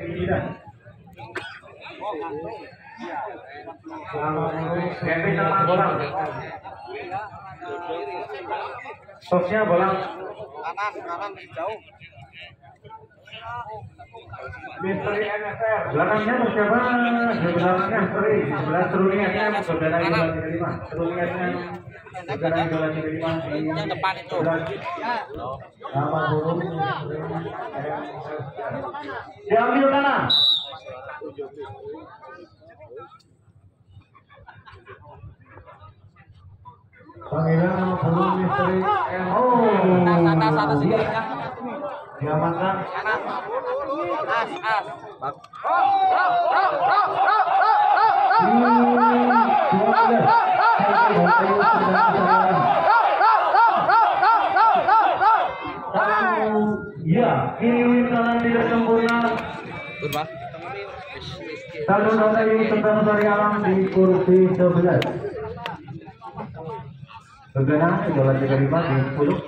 Kevin nama bola. Sosnya bola. Kanan jauh. Misteri NFR. Belakangnya siapa? Belakangnya Misteri. Sebelah seruniannya saudara idola 35. Seruniannya saudara idola 35 di Yang depan itu. Nama burung. Diambil kanan. Panggilan nama burung Misteri. Atas ini. Diamankan. As. Ya, ini kanan tidak sempurna. Satu dari tentang dari alam di kursi 11. Bagaimana idola 35 di 10.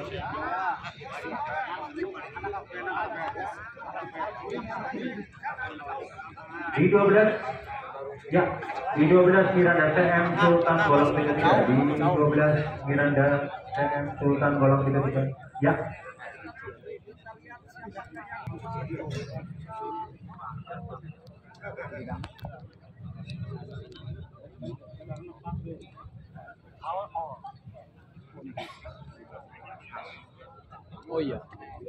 Di 12 ya, di 12 Miranda TM Sultan golong 33. Di 12 Miranda TM Sultan golong 33. Ya. Oh iya.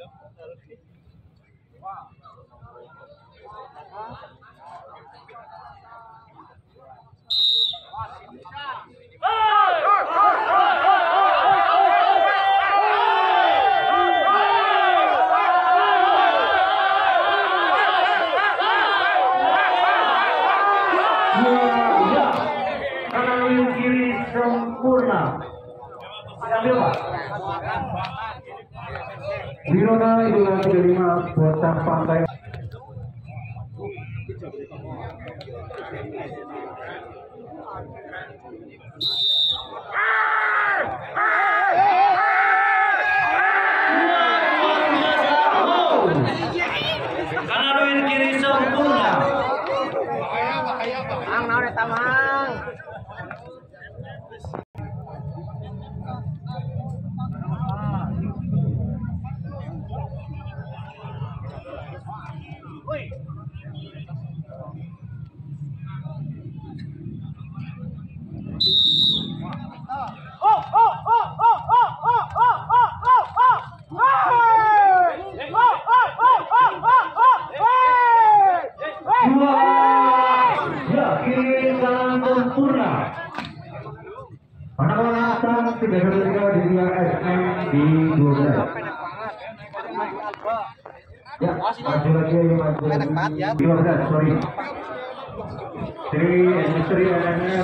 Kanan kiri sempurna. Ambil Pak. Wirona idola 35 bocah pantai. Kanan kiri sempurna. Ang naon tamang. Ya, kiri kanan sempurna. Anak-anak 313 di 2 SM di 12. Ya, maju lagi 15, sorry. Misteri NNR,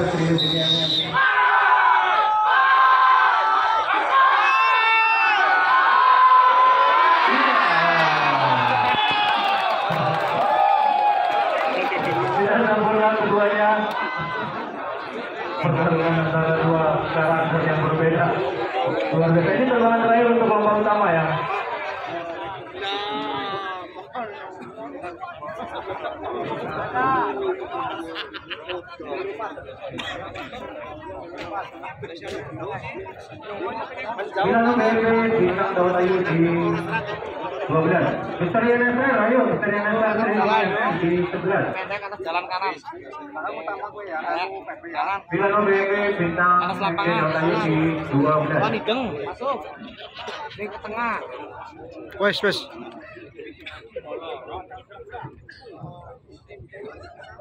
keduanya pertarungan antara dua karakter yang berbeda. Luar biasa, ini terbang terakhir untuk lomba utama ya. Bintang bintang Dawat Ayu di 12. Misteri NSR, ayo Misteri NSR di 11. Pendek atas jalan kanan. Kanan. Bintang bintang Dawat Ayu di 12. Oh, nideng. Masuk. Ini ke tengah. Wes.